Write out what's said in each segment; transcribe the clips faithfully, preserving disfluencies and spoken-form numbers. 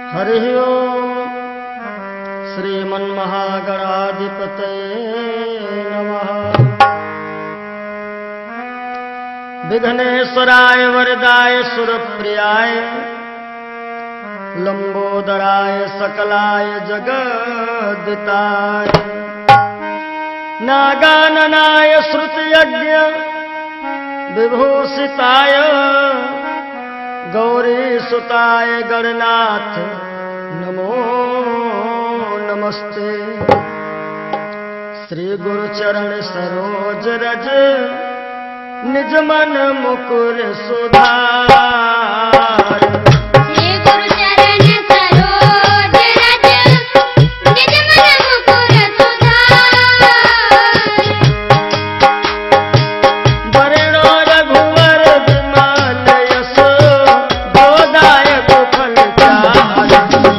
हरि ओम श्रीमन्महागणाधिपतये नमः। विघ्नेश्वराय वरदाय सुरप्रियाय लंबोदराय सकलाय जगद्दिताय नागाननाय श्रुतयज्ञ विभूषिताय गौरीसुताय गणनाथ नमो नमस्ते। श्री गुरुचरण सरोज रज निज मन मुकुर सुधार। श्री गुरुचरण सरोज रज निज मन मुकुर सुधार। वरणो रघुवर विमल यश गोदायक फल चार।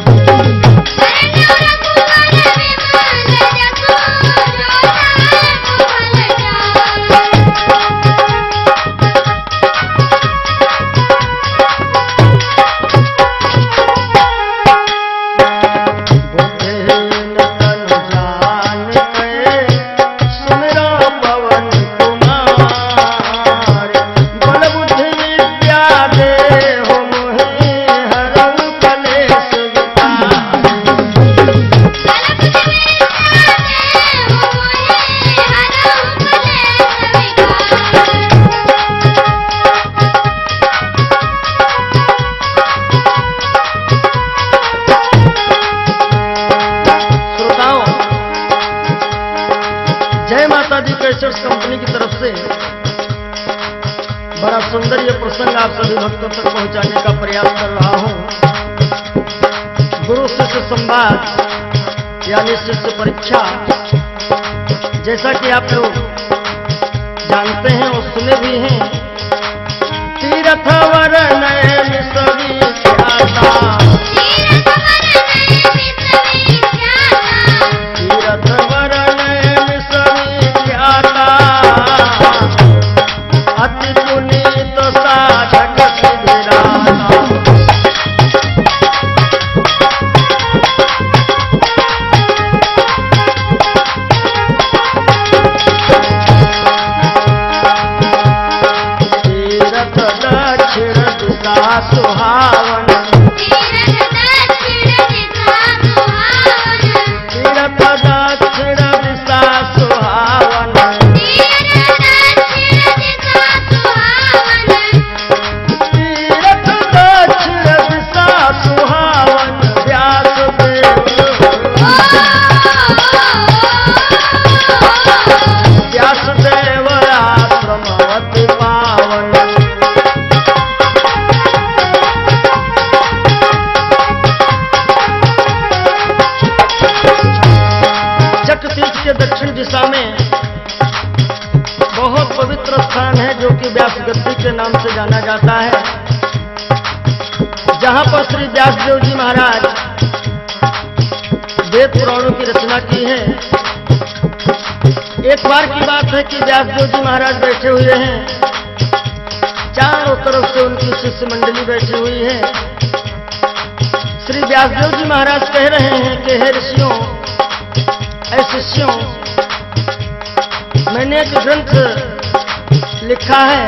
कंपनी की तरफ से बड़ा सुंदर ये प्रसंग आप सभी भक्तों तक पहुंचाने का प्रयास कर रहा हूं। गुरु शिष्य संवाद यानी शिष्य परीक्षा, जैसा कि आप लोग जानते हैं और सुने भी हैं। तीरथ वरण मिसरी ख्याता, तीरथ वरण मिसरी ख्याता, अति पुनीत साधक सिद्धिदाता। तीरथ दक्षिण दिशा सुहावन, तीरथ दक्षिण दिशा सुहावन, तीरथ दक्षिण दिशा सुहावन। व्यास देव व्यास देव आश्रम अति पावन। जटतीर्थ के दक्षिण दिशा में बहुत पवित्र स्थान है जो कि व्यास गद्दी के नाम से जाना जाता है, जहां पर श्री व्यासदेव जी महाराज वेद पुराणों की रचना की है। एक बार की बात है कि व्यासदेव जी महाराज बैठे हुए हैं, चारों तरफ से उनकी शिष्य मंडली बैठी हुई है। श्री व्यासदेव जी महाराज कह रहे हैं कि हे ऋषियों, ऐ शिष्यों, मैंने एक ग्रंथ लिखा है।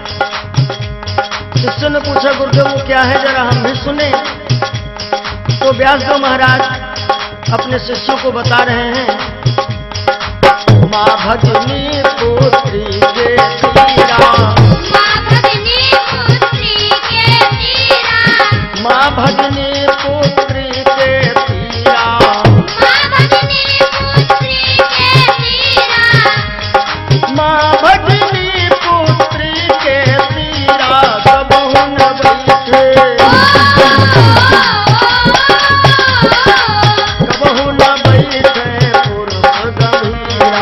शिष्य ने पूछा गुरुदेव वो क्या है, जरा हम भी सुने। तो व्यासदेव महाराज अपने शिष्यों को बता रहे हैं। माँ भगिनी पुत्री के तीरा, माँ भगिनी पुत्री के तीरा, माँ भगिनी पुत्री के तीरा, माँ भगिनी पुत्री के तीरा, माँ भगिनी पुत्री के तीरा। कबहु न बैठे, कबहु न बैठे पुरुष गंभीरा।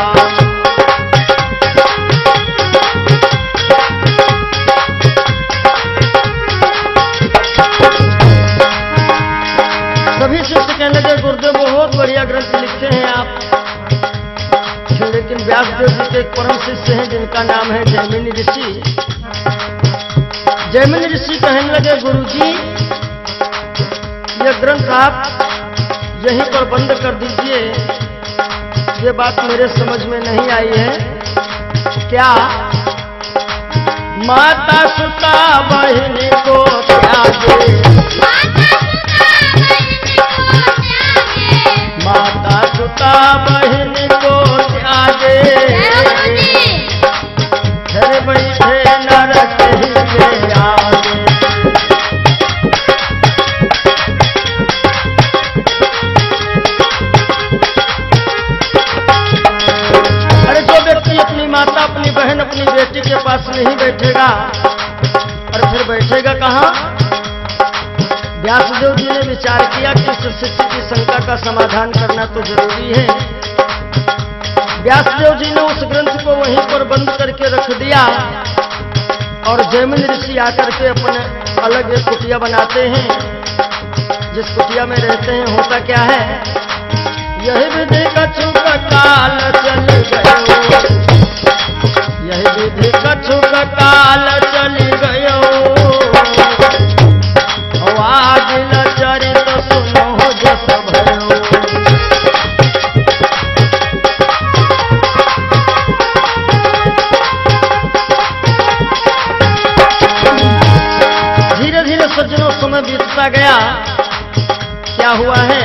सभी शिष्य कहने लगे गुरुदेव बहुत बढ़िया ग्रंथ लिखते हैं आप, लेकिन व्यासदेव जी के एक परम शिष्य हैं जिनका नाम है जैमिनी ऋषि। जैमिनी ऋषि कहने लगे गुरुजी ये ग्रंथ आप यहीं पर बंद कर दीजिए। ये बात मेरे समझ में नहीं आई है। क्या माता सुता बहन को त्यागे, माता सुता बहन को त्यागे, घर बैठे नरक ही आगे। अरे जो व्यक्ति अपनी माता, अपनी बहन, अपनी बेटी के पास नहीं बैठेगा और फिर बैठेगा कहाँ? व्यासदेव जी ने विचार किया कि इस शिष्य की शंका का समाधान करना तो जरूरी है। व्यासदेव जी ने उस ग्रंथ को वहीं पर बंद करके रख दिया और जैमिनी ऋषि आकर के अपने अलग एक कुटिया बनाते हैं। जिस कुटिया में रहते हैं होता क्या है, यही विधि कछु काल चल गयो, यही विधि कछु काल चल गयो, आज न चरित सुनो जस भयो। धीरे धीरे सज्जनों समय बीतता गया। क्या हुआ है?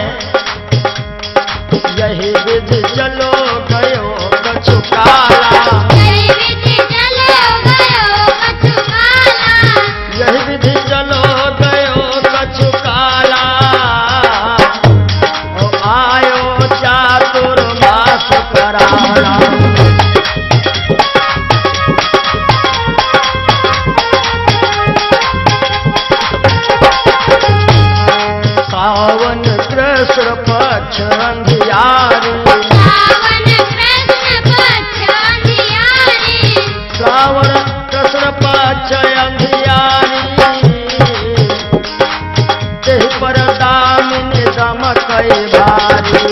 यही विधि चलो गयो कछु काला, यही विधि चलो गयो कछु काला, यही विधि चलो गयो कछु काला, ओ आयो चातुर्मास कराला। सावन कृष्ण पक्ष अंधियारी, सावन कृष्ण पक्ष अंधियारी, सावन कृष्ण पक्ष अंधियारी, तेहि पर दामिनी दमकई भारी।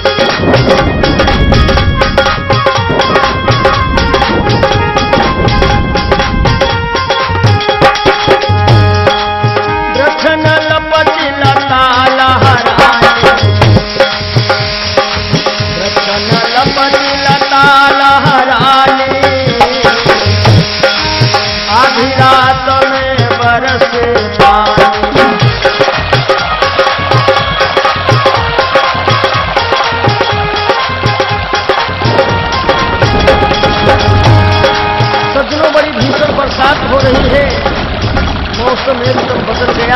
वृक्ष न लपटी लता लहराए, वृक्ष न लपटी लता लहराए, आधी रात में बरसे पानी। सज्जनों, बड़ी भीषण बरसात हो रही है, मौसम एकदम बदल गया।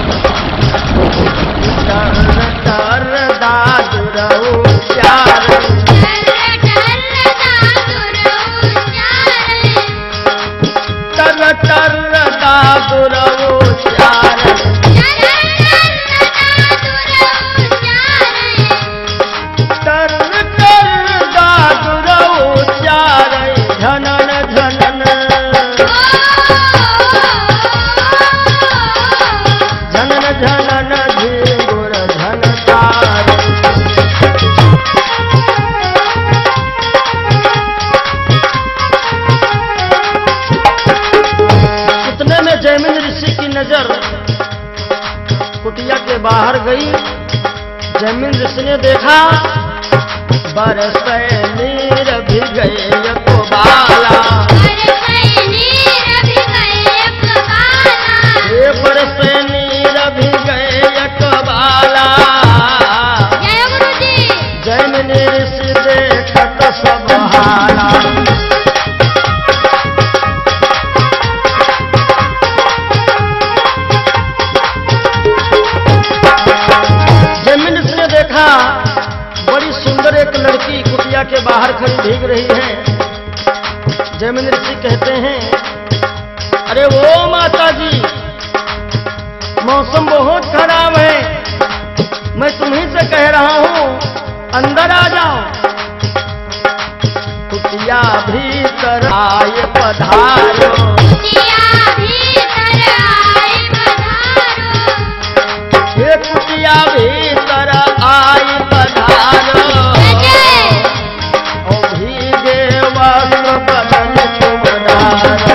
टर टर दादुरऊ प्यार, टर टर दादुरऊ चारे, टर टर दादुरऊ प्यार, टर टर दादुरऊ चारे, टर टर दादुरऊ प्यार, झनन झनन, झनन झनन झिंगुर झनकार। इतने में जैमिनी ऋषि की नजर कुटिया के बाहर गई। जैमिनी ऋषि ने देखा बरसे नीर भी गए को बाला, बरसे नीर भी गए कबाला, ये बरसे नीर भी गए को बाला। जय गुरु जी। जैमिनी ऋषि देखत सब हाला, जैमिनी ऋषि ने देखा बड़ी सुंदर एक लड़की कुटिया के बाहर खड़ी भीग रही है। जैमिनी ऋषि कहते हैं, अरे वो माता जी, मौसम बहुत खराब है, मैं तुम्हीं से कह रहा हूं अंदर आ जाओ। कुटिया भीतर आए पधारो, कुटिया भीतर आए पधारो, ये कुटिया भीतर आए पधारो, ओ भीगे वस्त्र बदन तुम डारो।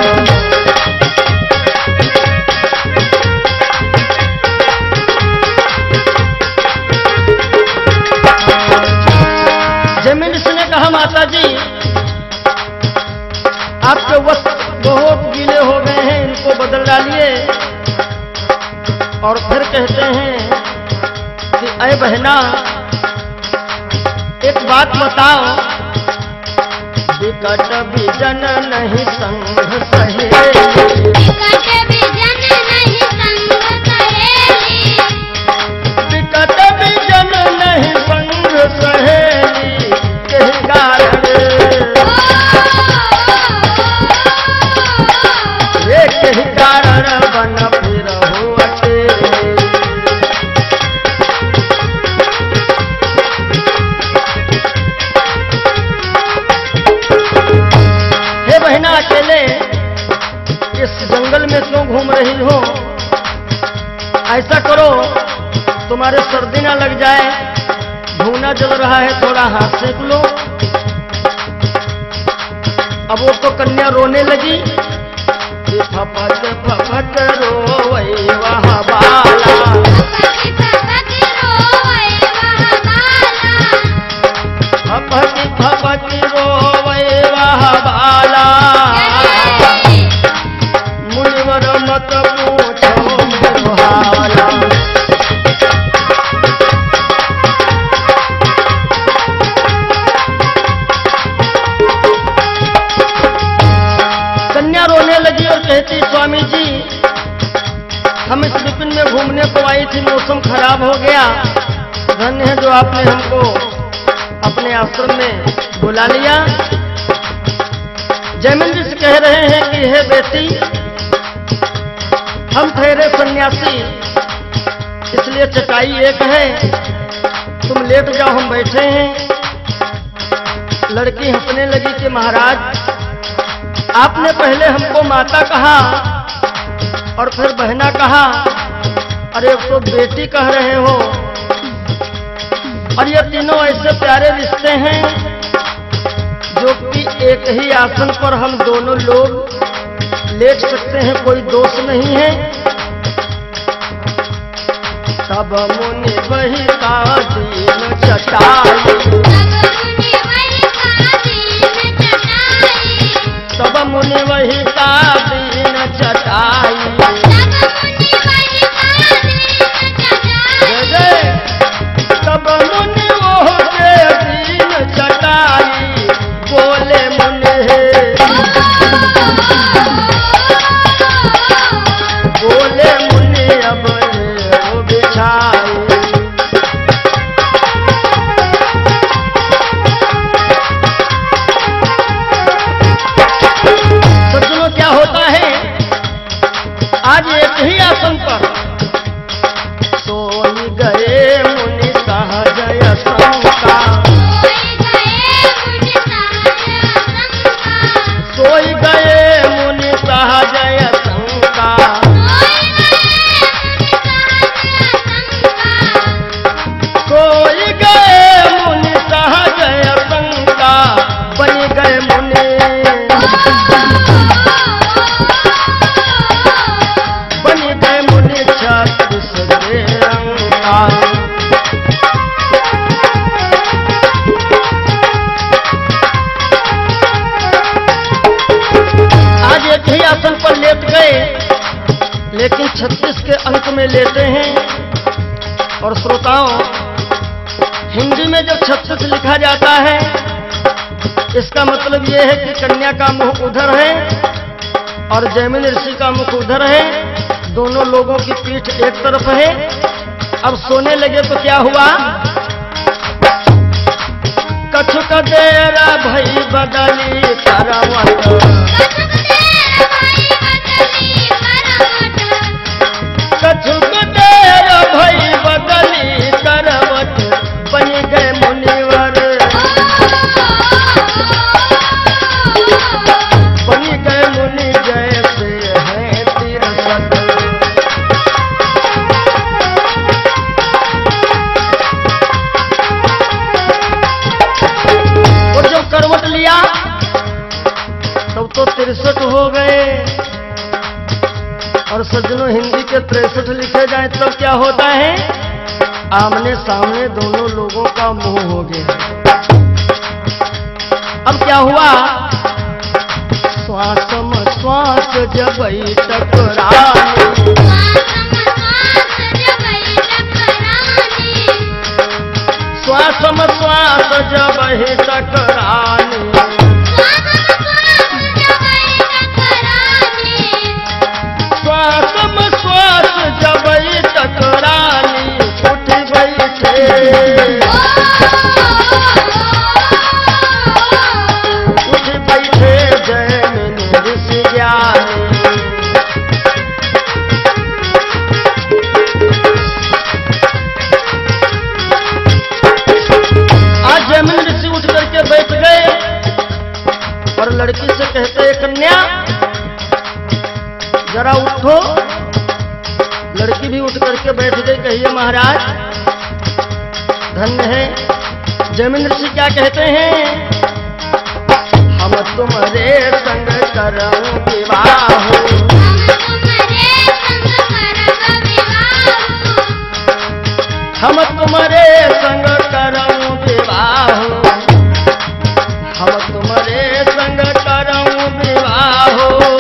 और फिर कहते हैं कि अय बहना, एक बात बताओ, विकट विजन नहीं संग सहेली, विकट विजन नहीं संग सहेली, विकट विजन नहीं संग सहेली, कहीं कारण ये कहीं कारण बन फिर हो अकेली। हे बहना, अकेले इस जंगल में क्यों घूम रही हो? ऐसा करो, तुम्हारे सर्दी ना लग जाए, धूना जल रहा है, थोड़ा हाथ सेक लो। अब वो तो कन्या रोने लगी, फपट फपट रोवै वह बाला, फपट फपट रोवै वह बाला, फपट फपट रोवै वह बाला, मुनिवर मत पूछो मेरो हाला। कन्या रोने लगी और कहती, स्वामी जी, हम इस विपिन में घूमने को आई थी, मौसम खराब हो गया, धन्य है जो आपने हमको अपने आश्रम में बुला लिया। जयमिन जी से कह रहे हैं कि हे बेटी, हम ठहरे सन्यासी, इसलिए चटाई एक है, तुम लेट जाओ, हम बैठे हैं। लड़की हंसने लगी कि महाराज, आपने पहले हमको माता कहा और फिर बहना कहा, अरे अब तो बेटी कह रहे हो, और ये तीनों ऐसे प्यारे रिश्ते हैं जो कि एक ही आसन पर हम दोनों लोग लेट सकते हैं, कोई दोष नहीं है। तब मुनि वही का दीन चटाई, तब मुनि वही का दीन चटाई, तब मुनि वो के दीन चटाई, बोले मुनि हे, बोले मुनि अब वो बिछाई। सज्जनों, क्या होता है, आज एक ही आसन पर सोई गए मुनि सहजय शंका, सोई गए मुनि सहजय शंका, सोई गए मुनि सहजय शंका, बन गए मुनि, बन गए मुनि छत्तीस रंगा। आज एक ही आसन पर लेट गए, लेकिन छत्तीस के अंक में लेते हैं। और श्रोताओं, हिंदी में जब छत्तीस लिखा जाता है, इसका मतलब यह है कि कन्या का मुख उधर है और जयमिन ऋषि का मुख उधर है, दोनों लोगों की पीठ एक तरफ है। अब सोने लगे तो क्या हुआ, कछुक देरा भई बदली करवट, कछुक देरा भई बदली करवट, बन गए मुनिवर, बन गए मुनि जैसे हैं तिरसठ। और जब करवट लिया तब तो तिरसठ हो गए, और सज्जनों, हिंदी के तिरसठ लिखे जाए तब क्या होता है, आमने सामने दोनों लोगों का मुंह हो गया। अब क्या हुआ, श्वास में श्वास जब टकराए, लड़की भी उठ करके बैठ गई। कहिए महाराज, धन्य है। जैमिनी ऋषि क्या कहते हैं? हम तुम्हारे संग करऊं विवाह, हम तुम्हारे संग करऊं विवाह, हम तुम्हारे संग करऊं विवाह, हम तुम्हारे संग करऊं विवाह।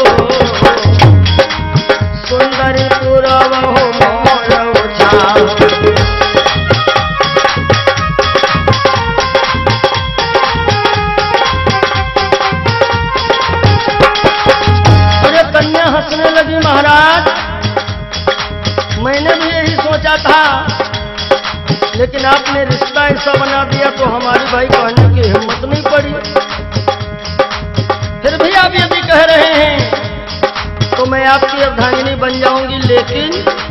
सुंदरी पुरवहु मोर उछाओ, हंसने लगी। महाराज, मैंने भी यही सोचा था, लेकिन आपने रिश्ता ऐसा बना दिया तो हमारी भाई कहने की हिम्मत नहीं पड़ी। फिर भी आप यदि कह रहे हैं तो मैं आपकी अर्धांगिनी बन जाऊंगी, लेकिन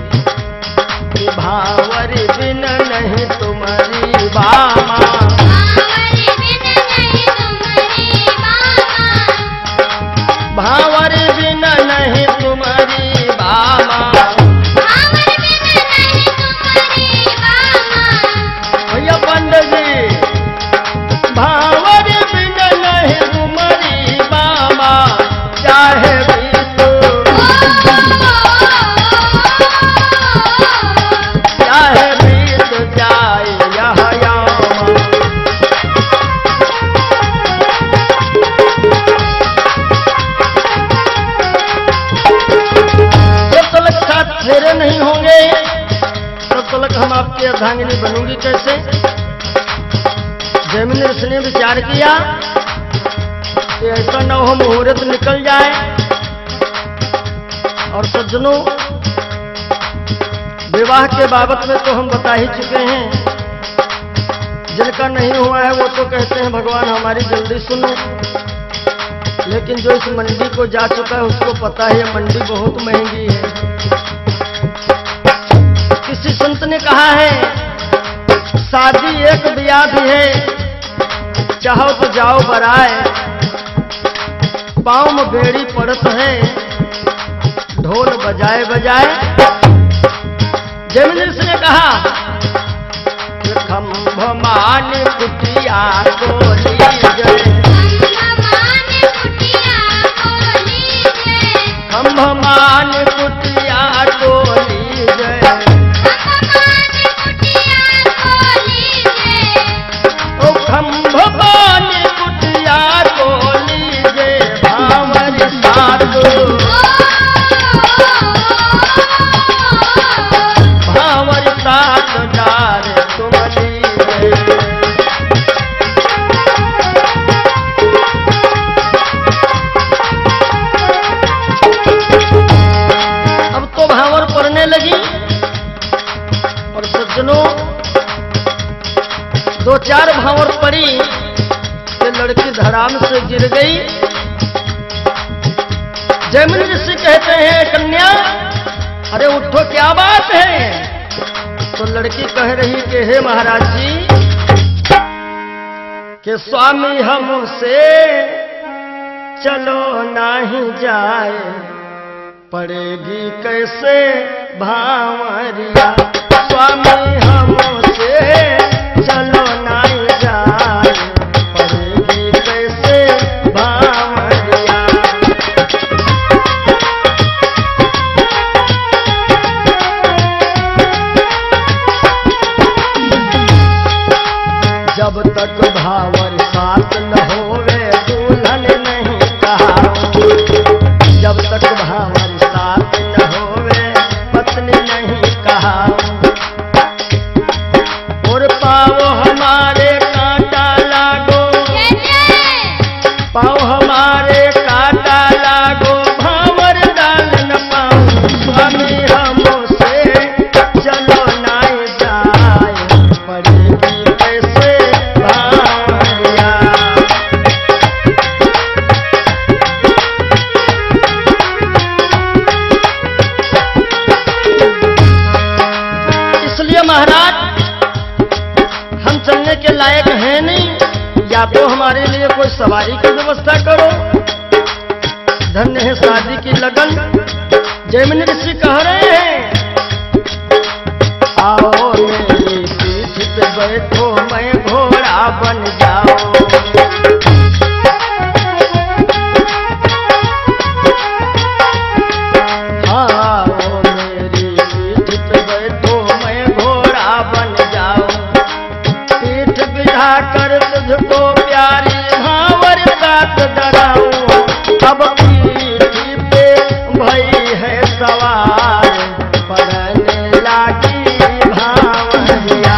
भावरी बिन नहीं तुम्हारी बामा, भावरी बिन नहीं तुम्हारी बामा, भैया पंडित जी, भावरी बिन नहीं तुम्हारी बामा, चाहे भी तो चाहे भी तो जाए यह यामा। फेरे नहीं होंगे तब तक हम आपकी अर्धांगिनी बनूंगी कैसे? जैमिनी ऋषि ने विचार किया कि ऐसा न हो मुहूर्त निकल जाए। और सज्जनों, विवाह के बाबत में तो हम बता ही चुके हैं। जिनका नहीं हुआ है वो तो कहते हैं भगवान हमारी जल्दी सुनो, लेकिन जो इस मंडी को जा चुका है उसको पता है मंडी बहुत महंगी है। किसी संत ने कहा है शादी एक ब्याह भी है, चाहो तो जाओ बराए, पाँव में बेड़ी पड़त है, ढोल बजाए बजाए। जैमिनी ऋषि ने कहा खम्भ मान कुटिया को लीजिए, खम्भ मान कुटिया को लीजिए, ओ खम्भ मान कुटिया को लीजिए, भावरी साथ भावरी साथ डार तुम लीजिए। अब तो भावर पड़ने लगी और सज्जनों दो चार भावर पड़ी कि लड़की धड़ाम से गिर गई। जैमिनी ऋषि कहते हैं कन्या अरे उठो क्या बात है? तो लड़की कह रही कि हे महाराज जी कि स्वामी हमसे चलो नहीं जाए, पड़ेगी कैसे भावरिया, स्वामी हमसे चलो नहीं जाए, पड़ेगी कैसे भावरिया। जब तक भावर साथ न होवे दुल्हन नहीं कहाऊं, जब तक भावर साथ न होवे पत्नी नहीं कहाऊं। और पाओ हमारे कांटा लागो, पाओ हमारे कांटा लागो, भावर डाल न पाऊं, स्वामी हमसे चलो नहीं जाए, पड़ेगी कैसे भावरिया। इसलिए महाराज हम चलने के लायक हैं नहीं, या तो हमारे लिए कोई सवारी की व्यवस्था करो। धन्य है शादी की लगन। जैमिनी ऋषि कह रहे हैं आओ मेरी पीठ पे बैठो मैं घोड़ा बन जाओ। हाँ आओ मेरी पीठ पे बैठो मैं घोड़ा बन जाओ। पीठ बिठा कर तुझको प्यारी भावर साथ डराऊं। अब पीठ पे भई है सवार पड़ने लागी भावरिया।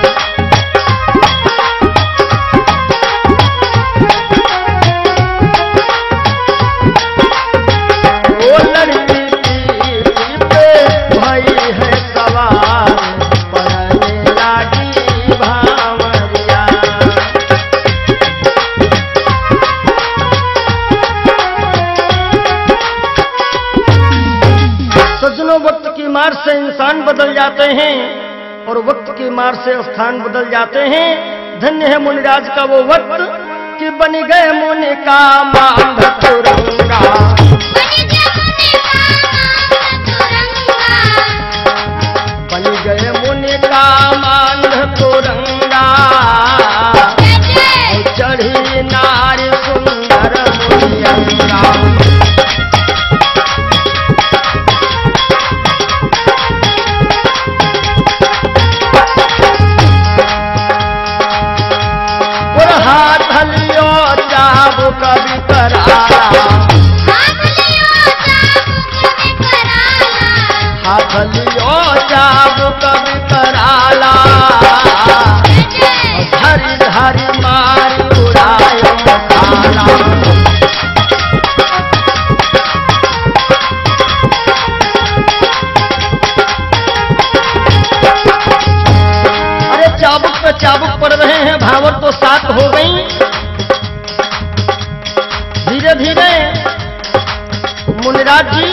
ओ लड़की पीठ पे भई है सवार पड़ने लागी भावरिया। सज्जनों, वक्त की मार से इंसान बदल जाते हैं और वक्त की मार से स्थान बदल जाते हैं। धन्य है मुनिराज का वो वक्त कि बन गए मुनि का मांग तुरंगा। बन गए मुनि का मांग तुरंगा। चढ़ी नारी सुंदर मुनियंगा। कभी कराला हाथ लियो चाबू कभी कराला। हरी हरी मारी उड़ायो काला। अरे चाबुक पे चाबुक पड़ रहे हैं, भावर तो सात हो गई। धीरे धीरे मुनिराज जी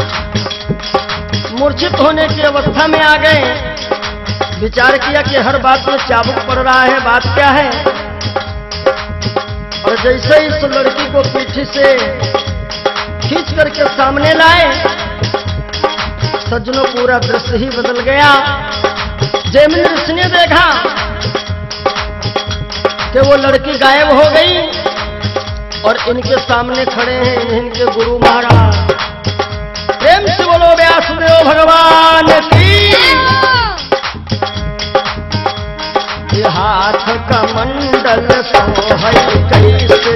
मूर्छित होने की अवस्था में आ गए। विचार किया कि हर बात में चाबुक पड़ रहा है, बात क्या है। और जैसे इस लड़की को पीठी से खींच करके सामने लाए, सज्जनों पूरा दृश्य ही बदल गया। जयमिंद्र ऋषि ने देखा कि वो लड़की गायब हो गई और इनके सामने खड़े हैं इनके गुरु महाराज। प्रेम से बोलो व्यासदेव भगवान की। ये हाथ का मंडल सोहै कैसे।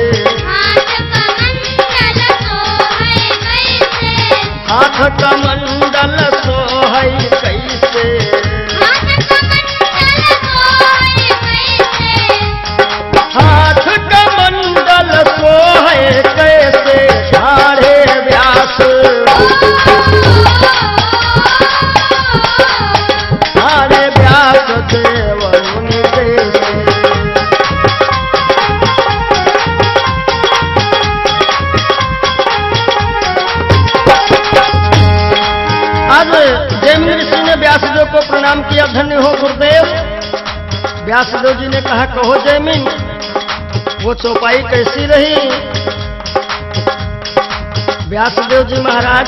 हाथ का मंडल सोहै कैसे। हाथ का मंडल सोहै कैसे। ठाढ़े व्यास ठाढ़े व्यास देव मुनि कैसे। आज जयमिंद्र ऋषि ने व्यासदेव को प्रणाम किया। धन्य हो गुरुदेव। व्यासदेव जी ने कहा, कहो जयमिन, वो चौपाई कैसी रही। व्यासदेव जी महाराज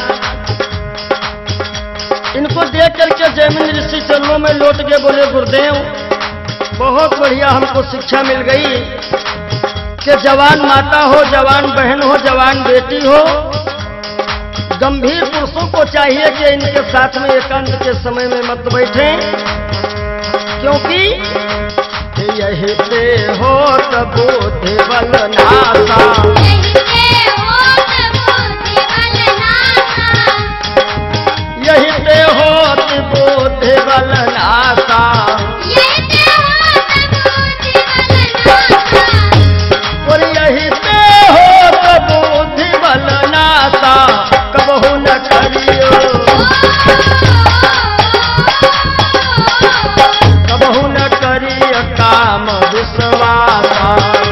इनको देख करके जयमिंद्र ऋषि चरणों में लौट के बोले, गुरुदेव बहुत बढ़िया हमको शिक्षा मिल गई कि जवान माता हो, जवान बहन हो, जवान बेटी हो, गंभीर पुरुषों को चाहिए कि इनके साथ में एकांत के समय में मत बैठे, क्योंकि यही पे हो बुद्धि बल नासा। यही पे हो बुद्धि बल नासा। और यही पे हो बुद्धि बल नासा। कबहू न करियो कबहू न करियो काम विश्वासा।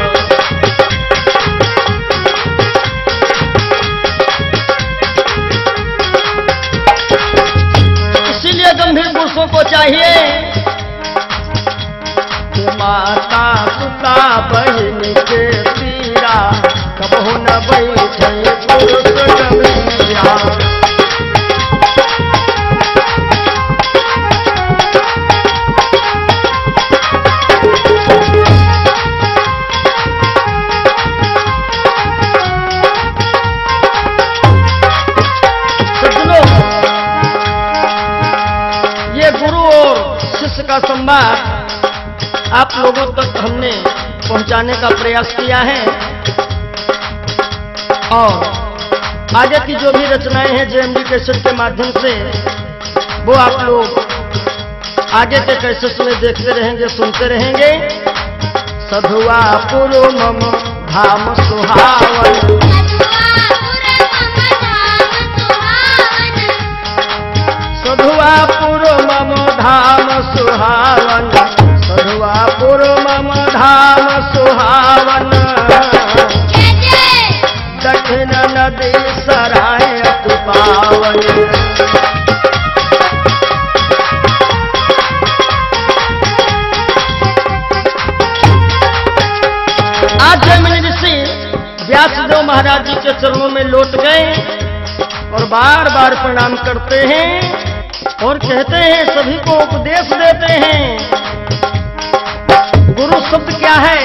इसीलिए गंभीर पुरुषों को चाहिए कि माता पिता बहन के पीरा कबहू न बैठे पुरुष गंभीरा। शिष्य का संवाद आप लोगों तक हमने पहुंचाने का प्रयास किया है। और आगे की जो भी रचनाएं हैं जेएमडी कैसेट के माध्यम से वो आप लोग आगे के कैसेट में देखते रहेंगे, सुनते रहेंगे। सधुआ पुरो मम धाम सुहावन, सधुआपुर मम धाम सुहावन, सधुआपुर मम धाम सुहावन। दक्षिण नदी सराय अति पावन, आज जयमिनी ऋषि व्यासदेव महाराज जी के चरणों में लौट गए और बार बार प्रणाम करते हैं और कहते हैं, सभी को उपदेश देते हैं। गुरु शब्द क्या है?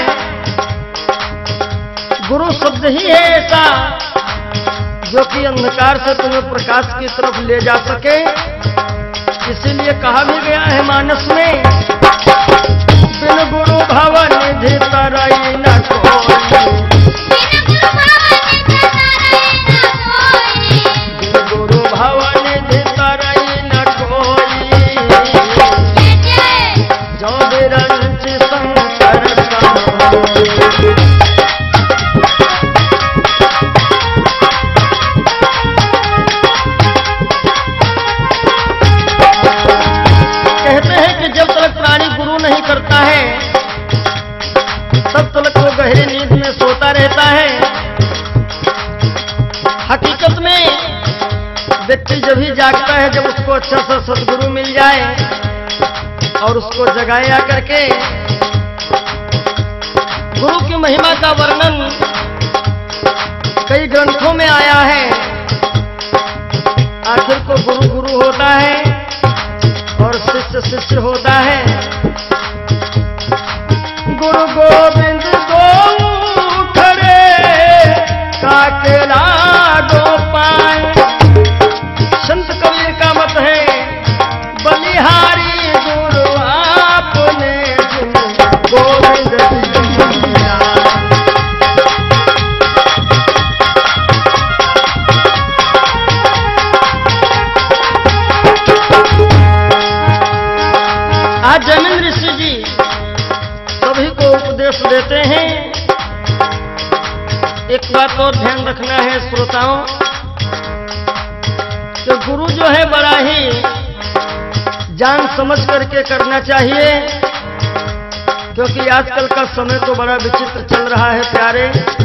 गुरु शब्द ही है ऐसा जो कि अंधकार से तुम्हें प्रकाश की तरफ ले जा सके। इसीलिए कहा भी गया है मानस में, बिन गुरु भवन निधि तरई न कोई, बिन गुरु भवन निधि तरई न कोई, जो बिरंच शंकर सम। कहते हैं कि जब तक प्राणी गुरु नहीं करता है तब तक वो गहरी नींद में सोता रहता है। हकीकत में व्यक्ति जब ही जागता है जब उसको अच्छा सा सदगुरु मिल जाए और उसको जगाया करके। गुरु की महिमा का वर्णन कई ग्रंथों में आया है। आखिर को गुरु गुरु होता है और शिष्य शिष्य होता है। गुरु गोविंद गो खड़े काकेला गो पाए। संत कबीर का मत है, बलिहारी गुरु आपने गोविंद दिया। आज जयमिनी ऋषि जी सभी को उपदेश देते हैं। एक बात और ध्यान रखना है श्रोताओं, कि गुरु जो है बड़ा ही जान समझ करके करना चाहिए, क्योंकि आजकल का समय तो बड़ा विचित्र चल रहा है प्यारे।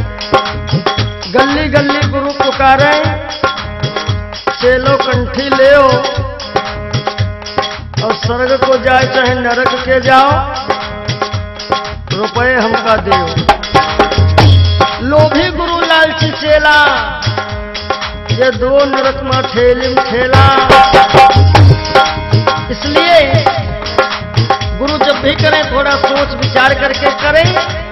गली गली गुरु पुकारे, चेलो कंठी ले और स्वर्ग को जाए चाहे नरक के जाओ, रुपए हमका दो। लोभी गुरु लालची चेला, ये दो नरक में ठेलिम ठेला। इसलिए गुरु जब भी करें थोड़ा सोच विचार करके करें।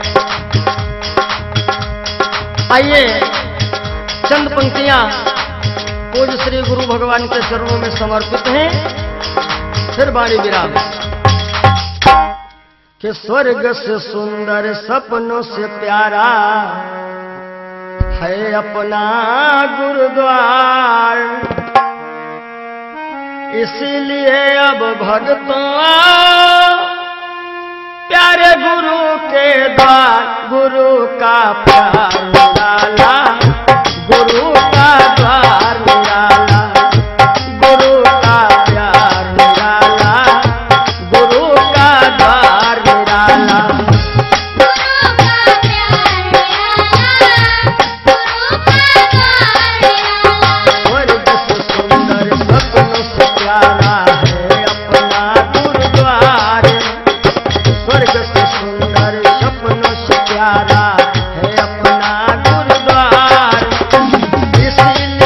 आइए चंद पंक्तियां पूज्य श्री गुरु भगवान के चरणों में समर्पित हैं, फिर वाणी विराम। कि स्वर्ग से सुंदर सपनों से प्यारा है अपना गुरुद्वार, इसीलिए अब भक्तों प्यारे गुरु के द्वार, गुरु का प्यार निराला, गुरु का द्वार निराला, गुरु का प्यार निराला, गुरु का द्वार निराला। स्वर्ग से सुंदर सपनों से प्यारा है अपना गुरुद्वार, स्वर्ग से सुंदर सपनों से प्यारा है अपना गुरुद्वार, इसीलिए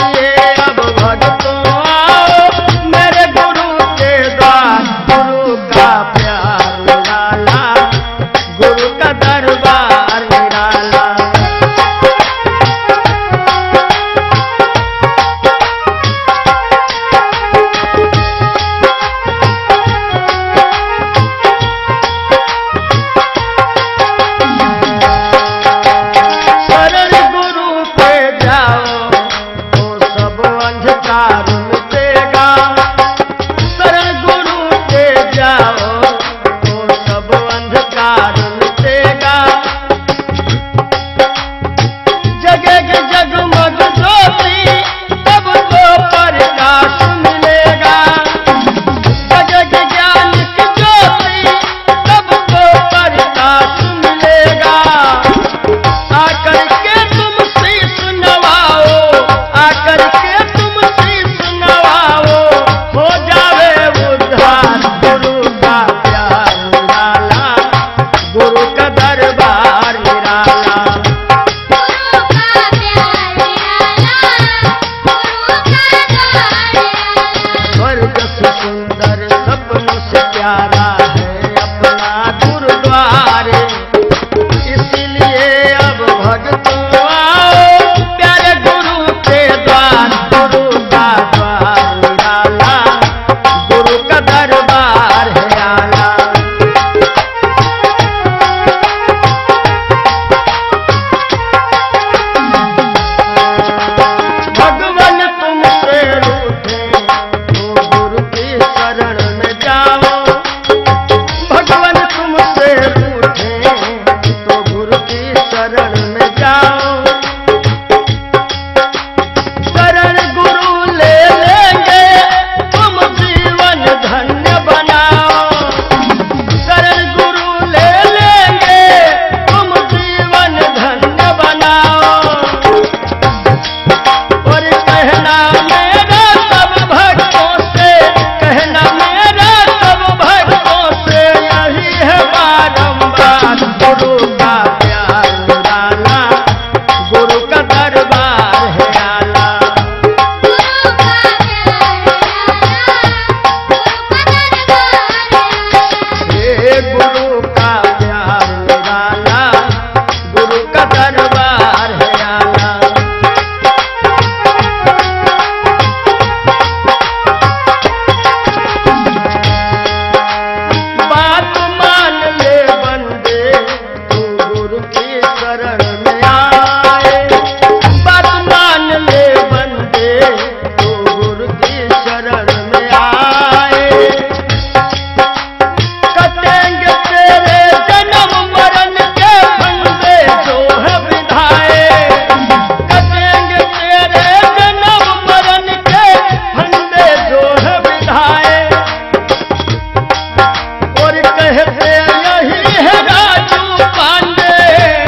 अपनों से प्यारा है अपना गुरुद्वारे, इसीलिए अब भक्तों आओ प्यारे गुरु के द्वार। गुरु का द्वार निराला, गुरु का दरबार है आला। भगवान तुमसे रूठे तो गुरु की शरण में जाओ, भगवान तुमसे रूठे तो गुरु की शरण में जाओ। शरण गुरु ले लेंगे तुम जीवन धन्य बनाओ, शरण गुरु ले लेंगे तुम जीवन धन्य बनाओ। और कहना मेरा सब भक्तों से, कहना मेरा सब भक्तों से यही है बारंबार। गुरु का प्यार निराला, गुरु का दरबार है आला। गुरु का प्यार निराला, गुरु का दरबार है हे गुरु का प्यार निराला, गुरु का दरबार है आला। बात मान ले बंदे तू गुरु की शरण में आए, बात मान ले बंदे तू गुरु की शरण में आए। कटेंगे तेरे जन्म मरण के फंदे जो है विधाए, कटेंगे तेरे जन्म मरण के फंदे जो है विधाए। और कहते यही है राजू पांडे,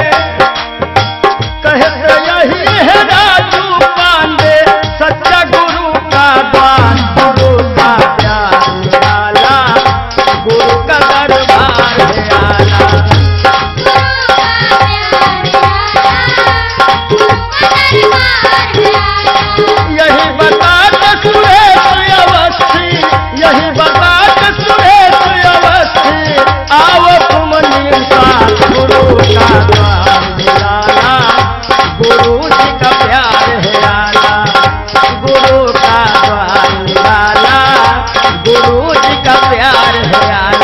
कहते यही है राजू पांडे सच्चा गुरु का द्वार। गुरु का प्यार निराला, गुरु का दरबार है आला। यही बताते सुरेश अवस्थी, यही बताते सुरेश अवस्थी, आओ तुम निसार। गुरु का द्वार निराला, गुरु जी का प्यार है आला। गुरु का द्वार निराला, गुरु जी का प्यार है आला।